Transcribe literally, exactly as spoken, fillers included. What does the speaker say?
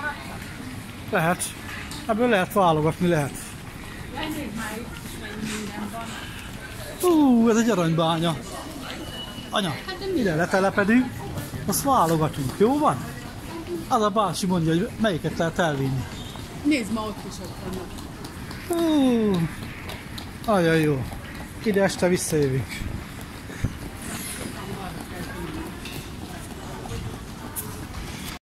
Lehet. Ebből lehet válogatni, lehet. Menjünk már itt is, mennyi minden van. Ú, ez egy aranybánya. Anya, ide letelepedünk, azt válogatunk, jó van? Az a bácsi mondja, hogy melyiket lehet elvinni. Nézd, ma ott is ott vannak. Ú, ajaj jó. Ide este visszajövünk.